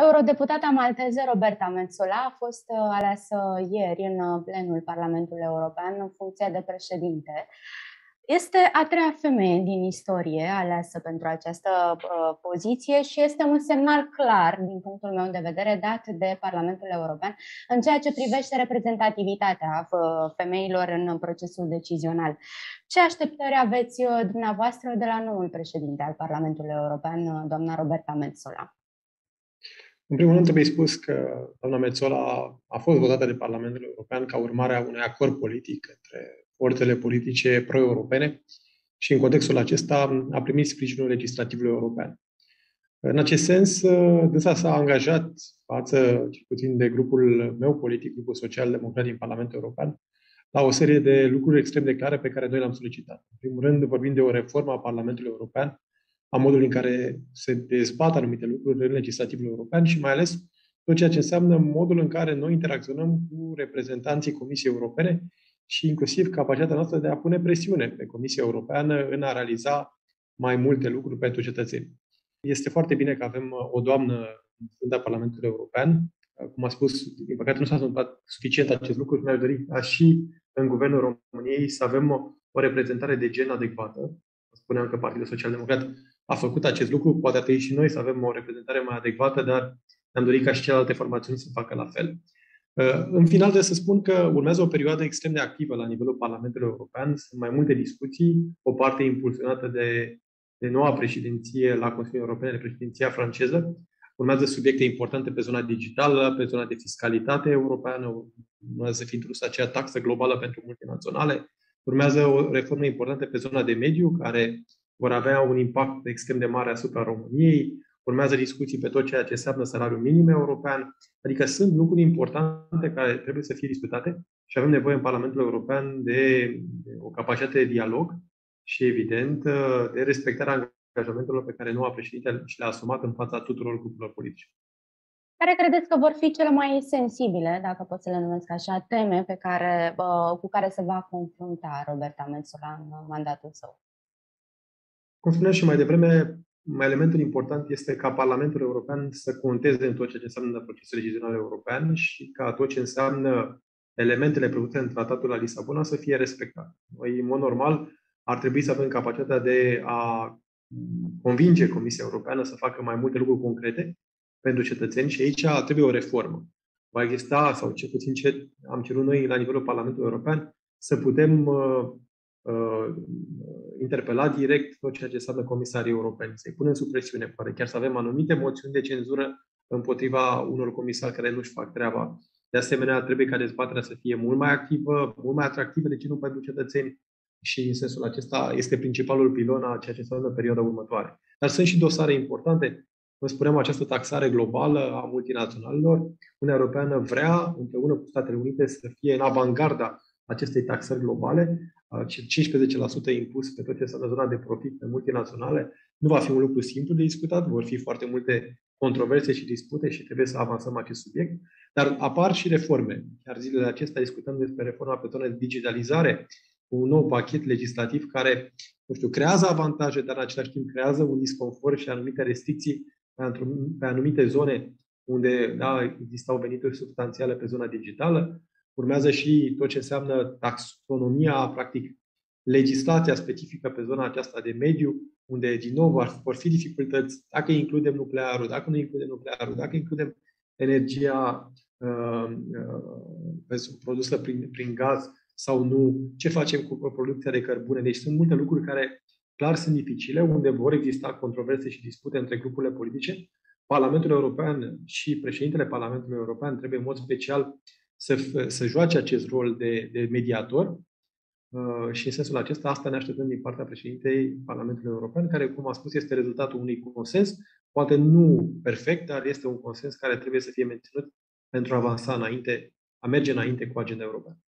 Eurodeputata malteză Roberta Metsola a fost aleasă ieri în plenul Parlamentului European în funcție de președinte. Este a treia femeie din istorie aleasă pentru această poziție și este un semnal clar, din punctul meu de vedere, dat de Parlamentul European în ceea ce privește reprezentativitatea femeilor în procesul decizional. Ce așteptări aveți dumneavoastră de la noul președinte al Parlamentului European, doamna Roberta Metsola? În primul rând, trebuie spus că doamna Metsola a fost votată de Parlamentul European ca urmare a unui acord politic între forțele politice pro-europene și, în contextul acesta, a primit sprijinul legislativului european. În acest sens, dânsa s-a angajat față, cel puțin de grupul meu politic, grupul social-democrat din Parlamentul European, la o serie de lucruri extrem de clare pe care noi le-am solicitat. În primul rând, vorbim de o reformă a Parlamentului European, a modului în care se dezbat anumite lucruri în legislativul european și mai ales tot ceea ce înseamnă modul în care noi interacționăm cu reprezentanții Comisiei Europene și inclusiv capacitatea noastră de a pune presiune pe Comisia Europeană în a realiza mai multe lucruri pentru cetățeni. Este foarte bine că avem o doamnă în fruntea Parlamentului European. Cum a spus, din păcate nu s-a întâmplat suficient acest lucru și mi-aș dori ca și în Guvernul României să avem o reprezentare de gen adecvată. Spuneam că Partidul Social-Democrat a făcut acest lucru, poate ar trebui și noi să avem o reprezentare mai adecvată, dar ne-am dorit ca și celelalte formațiuni să facă la fel. În final, trebuie să spun că urmează o perioadă extrem de activă la nivelul Parlamentului European. Sunt mai multe discuții, o parte impulsionată de noua președinție la Consiliul European, de președinția franceză. Urmează subiecte importante pe zona digitală, pe zona de fiscalitate europeană, urmează să fie introdusă acea taxă globală pentru multinaționale. Urmează o reformă importantă pe zona de mediu, care vor avea un impact extrem de mare asupra României. Urmează discuții pe tot ceea ce înseamnă salariul minim european. Adică sunt lucruri importante care trebuie să fie discutate și avem nevoie în Parlamentul European de o capacitate de dialog și, evident, de respectarea angajamentelor pe care noua președinte și le-a asumat în fața tuturor grupurilor politice. Care credeți că vor fi cele mai sensibile, dacă pot să le numesc așa, teme cu care se va confrunta Roberta Metsola în mandatul său? Cum spuneam și mai devreme, elementul important este ca Parlamentul European să conteze în tot ceea ce înseamnă procesul decizional european și ca tot ce înseamnă elementele prevăzute în Tratatul la Lisabona să fie respectate. Noi, în mod normal, ar trebui să avem capacitatea de a convinge Comisia Europeană să facă mai multe lucruri concrete pentru cetățeni și aici trebuie o reformă. Va exista, sau cel puțin ce am cerut noi la nivelul Parlamentului European, să putem interpela direct tot ceea ce înseamnă comisarii europeni, să-i punem sub presiune, poate chiar să avem anumite moțiuni de cenzură împotriva unor comisari care nu-și fac treaba. De asemenea, trebuie ca dezbaterea să fie mult mai activă, mult mai atractivă, de ce nu pentru cetățeni, și în sensul acesta este principalul pilon a ceea ce înseamnă perioada următoare. Dar sunt și dosare importante. Vă spuneam, această taxare globală a multinaționalelor. Uniunea Europeană vrea, împreună cu Statele Unite, să fie în avangarda acestei taxări globale. 15% impus pe tot ce înseamnă zona de profit pe multinaționale. Nu va fi un lucru simplu de discutat, vor fi foarte multe controverse și dispute și trebuie să avansăm acest subiect. Dar apar și reforme. Chiar zilele acestea discutăm despre reforma pe zona de digitalizare, un nou pachet legislativ care, nu știu, creează avantaje, dar în același timp creează un disconfort și anumite restricții pe anumite zone unde existau venituri substanțiale pe zona digitală. Urmează și tot ce înseamnă taxonomia, practic, legislația specifică pe zona aceasta de mediu, unde, din nou, vor fi dificultăți dacă includem nuclearul, dacă nu includem nuclearul, dacă includem energia produsă prin gaz sau nu, ce facem cu producția de cărbune. Deci sunt multe lucruri care clar sunt dificile, unde vor exista controverse și dispute între grupurile politice. Parlamentul European și președintele Parlamentului European trebuie în mod special să joace acest rol de mediator și în sensul acesta asta ne așteptăm din partea președintei Parlamentului European, care, cum am spus, este rezultatul unui consens, poate nu perfect, dar este un consens care trebuie să fie menținut pentru a avansa înainte, a merge înainte cu agenda europeană.